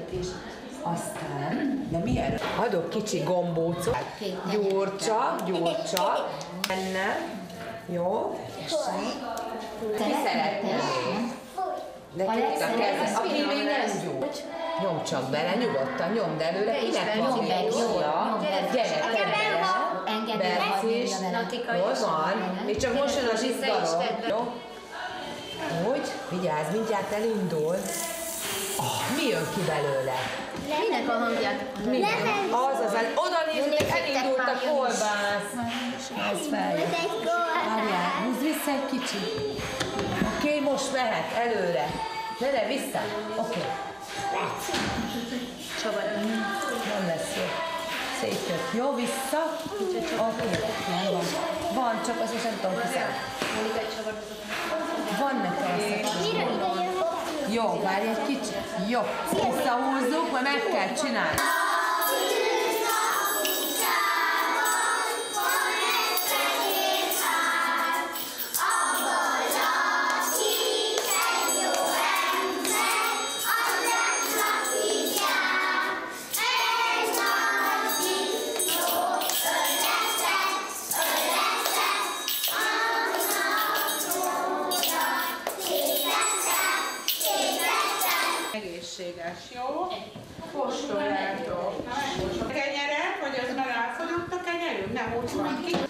is. Aztán, de milyen? Adok kicsi gombócot. Gyurcsa, benne. Jó? Ki szeretné? De ki a kezdet? Aki még nem gyújt. Nyomd csak bele, nyugodtan nyomd előre. Kinek van jója? Gyere, Bercis, hol van? Még csak most jön az izgalom. Jó? Úgy, vigyázz, mindjárt elindul. Mi jön ki belőle? Minek a hangját? Az, oda nézzük, elindult a kolbász. Ez feljön. Várjál, húzz vissza egy kicsit. Oké, most mehet, előre. Ne, vissza. Oké. Nem lesz jó. Szétjött. Jó, vissza. Oké, van, csak az is nem tudom kiszállni. Van nekem a jó, várj egy kicsit. Jó, visszahúzzuk, majd meg kell csinálni. Egészséges, jó? Kóstoljátok. A kenyeret, vagy az már elfogyott a kenyerünk? Nem, úgy van ki.